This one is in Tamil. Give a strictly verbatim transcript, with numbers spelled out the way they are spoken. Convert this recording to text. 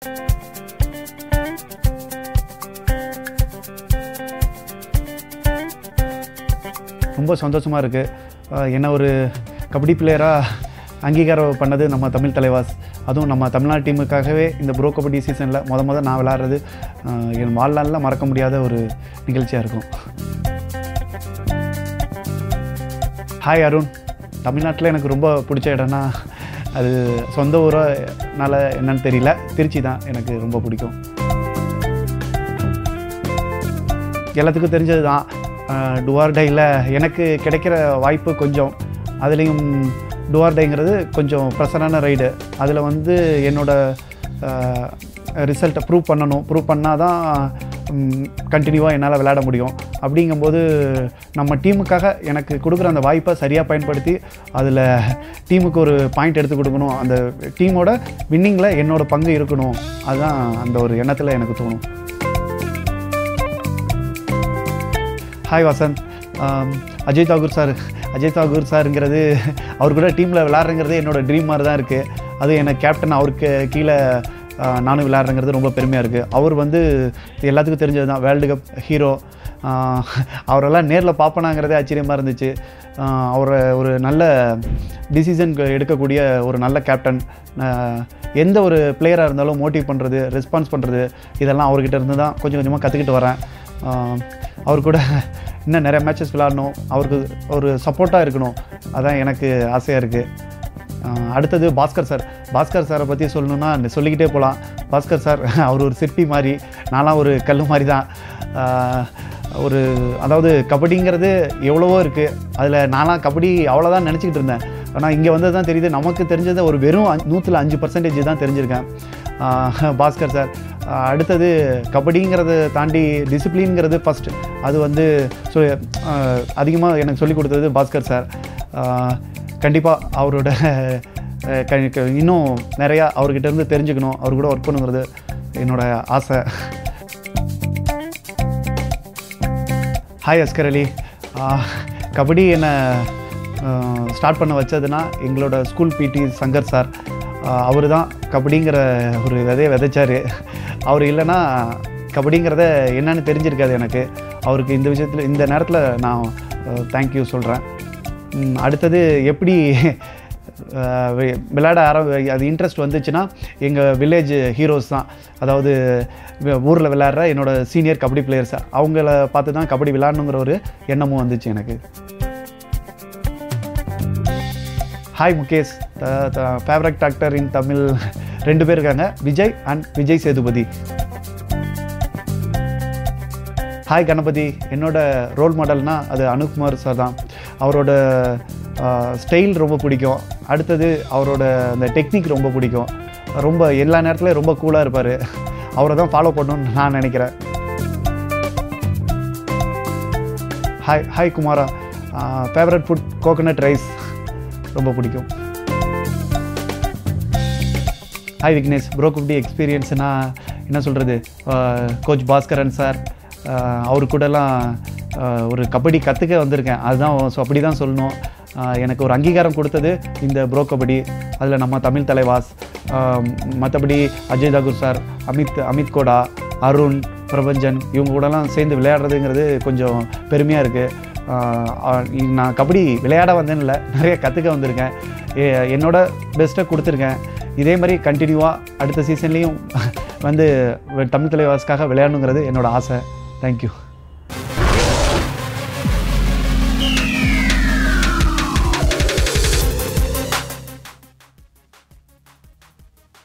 ரொம்ப சந்தோஷமாக இருக்குது. என்ன ஒரு கபடி பிளேயராக அங்கீகாரம் பண்ணது நம்ம தமிழ் தலைவாஸ். அதுவும் நம்ம தமிழ்நாடு டீமுக்காகவே இந்த ப்ரோ கபடி சீசனில் முத முத நான் விளையாடுறது என் வாழ்நாளில் மறக்க முடியாத ஒரு நிகழ்ச்சியாக இருக்கும். ஹாய் அருண். தமிழ்நாட்டில் எனக்கு ரொம்ப பிடிச்ச இடம்னா அது சொந்த ஊரானால என்னன்னு தெரியல, திருச்சி தான் எனக்கு ரொம்ப பிடிக்கும். எல்லாத்துக்கும் தெரிஞ்சது தான் டுவார்டையில் எனக்கு கிடைக்கிற வாய்ப்பு கொஞ்சம், அதுலேயும் டுவார்டைங்கிறது கொஞ்சம் ப்ரெஷரான ரைடு. அதில் வந்து என்னோடய ரிசல்ட்டை ப்ரூவ் பண்ணணும். ப்ரூவ் பண்ணால் தான் கண்டினியூவாக என்னால் விளையாட முடியும். அப்படிங்கும்போது நம்ம டீமுக்காக எனக்கு கொடுக்குற அந்த வாய்ப்பை சரியாக பயன்படுத்தி அதில் டீமுக்கு ஒரு பாயிண்ட் எடுத்து கொடுக்கணும். அந்த டீமோட வின்னிங்கில் என்னோடய பங்கு இருக்கணும். அதுதான் அந்த ஒரு எண்ணத்தில் எனக்கு தோணும். ஹாய் வசந்த். அஜய் தாகூர் சார் அஜய் தாகூர் சாருங்கிறது அவர் கூட டீமில் விளையாடுறங்கிறது என்னோடய ட்ரீம் மாதிரி தான் இருக்குது. அது எனக்கு கேப்டன், அவருக்கு கீழே நானும் விளையாடுறங்கிறது ரொம்ப பெருமையாக இருக்குது. அவர் வந்து எல்லாத்துக்கும் தெரிஞ்சது தான், வேர்ல்டு கப் ஹீரோ. அவரெல்லாம் நேரில் பார்ப்பனாங்கிறதே ஆச்சரியமாக இருந்துச்சு. அவரை ஒரு நல்ல டிசிஷன் எடுக்கக்கூடிய ஒரு நல்ல கேப்டன். எந்த ஒரு பிளேயராக இருந்தாலும் மோட்டிவ் பண்ணுறது, ரெஸ்பான்ஸ் பண்ணுறது, இதெல்லாம் அவர்கிட்ட இருந்து தான் கொஞ்சம் கொஞ்சமாக கற்றுக்கிட்டு வரேன். அவர் கூட இன்னும் நிறைய மேட்சஸ் விளையாடணும், அவருக்கு ஒரு சப்போர்ட்டாக இருக்கணும், அதான் எனக்கு ஆசையாக இருக்குது. அடுத்தது பாஸ்கர் சார். பாஸ்கர் சாரை பற்றி சொல்லணுன்னா சொல்லிக்கிட்டே போகலாம். பாஸ்கர் சார் அவர் ஒரு சிற்பி மாதிரி, நான்லாம் ஒரு கல் மாதிரி தான். ஒரு அதாவது கபடிங்கிறது எவ்வளவோ இருக்குது, அதில் நான்லாம் கபடி அவ்வளோதான் நினச்சிக்கிட்டு இருந்தேன். ஆனால் இங்கே வந்து தான் தெரியுது, நமக்கு தெரிஞ்சதை ஒரு வெறும் நூற்றில் அஞ்சு பர்சன்டேஜ் தான் தெரிஞ்சிருக்கேன். பாஸ்கர் சார். அடுத்தது கபடிங்கிறத தாண்டி டிசிப்ளின்ங்கிறது ஃபஸ்ட்டு, அது வந்து சொ அதிகமாக எனக்கு சொல்லிக் கொடுத்தது பாஸ்கர் சார். கண்டிப்பாக அவரோட இன்னும் நிறையா அவர்கிட்ட இருந்து தெரிஞ்சுக்கணும், அவர் கூட ஒர்க் பண்ணுங்கிறது என்னோடய ஆசை. ஹாய் அஸ்கர் அலி. கபடி என்னை ஸ்டார்ட் பண்ண வச்சதுன்னா எங்களோட ஸ்கூல் பிடி சங்கர் சார். அவர் தான் கபடிங்கிற ஒரு விதையை விதைச்சார். அவர் இல்லைன்னா கபடிங்கிறத என்னென்னு தெரிஞ்சிருக்காது எனக்கு. அவருக்கு இந்த விஷயத்தில் இந்த நேரத்தில் நான் தேங்க்யூ சொல்கிறேன். அடுத்தது எப்படி விளையாட ஆரம்பி அது இன்ட்ரெஸ்ட் வந்துச்சுன்னா எங்கள் வில்லேஜ் ஹீரோஸ் தான், அதாவது ஊரில் விளையாடுற என்னோடய சீனியர் கபடி பிளேயர்ஸ், அவங்கள பார்த்து தான் கபடி விளையாடணுங்கிற ஒரு எண்ணமும் வந்துச்சு எனக்கு. Hi Mukesh. Favourite actor in Tamil ரெண்டு பேர் இருக்காங்க, விஜய் அண்ட் விஜய் சேதுபதி. ஹாய் கணபதி. என்னோட ரோல் மாடல்னால் அது அனுப்குமார் சார் தான். அவரோட ஸ்டைல் ரொம்ப பிடிக்கும். அடுத்தது அவரோட அந்த டெக்னிக் ரொம்ப பிடிக்கும். ரொம்ப எல்லா நேரத்துலையும் ரொம்ப கூலாக இருப்பார். அவரை தான் ஃபாலோ பண்ணணும்னு நான் நினைக்கிறேன். Hi hi Kumara. Favourite food coconut rice ரொம்ப பிடிக்கும். ஹாய் விக்னேஷ். ப்ரோ கபடி எக்ஸ்பீரியன்ஸ்னால் என்ன சொல்கிறது, கோச் பாஸ்கரன் சார் அவரு கூடலாம் ஒரு கபடி கற்றுக்க வந்திருக்கேன், அதுதான். ஸோ அப்படி தான் சொல்லணும். எனக்கு ஒரு அங்கீகாரம் கொடுத்தது இந்த ப்ரோ கபடி. அதில் நம்ம தமிழ் தலைவாஸ், மற்றபடி அஜய் தாகூர் சார், அமித் அமித் கோடா, அருண், பிரபஞ்சன், இவங்க கூடலாம் சேர்ந்து விளையாடுறதுங்கிறது கொஞ்சம் பெருமையாக இருக்குது. நான் கபடி விளையாட வந்தேன்னு இல்லை, நிறைய கற்றுக்க வந்திருக்கேன். என்னோட பெஸ்ட்டை கொடுத்துருக்கேன். இதே மாதிரி கண்டினியூவாக அடுத்த சீசன்லேயும் வந்து தமிழ் தலைவாஸ்க்காக விளையாடணுங்கிறது என்னோடய ஆசை. தேங்க்யூ.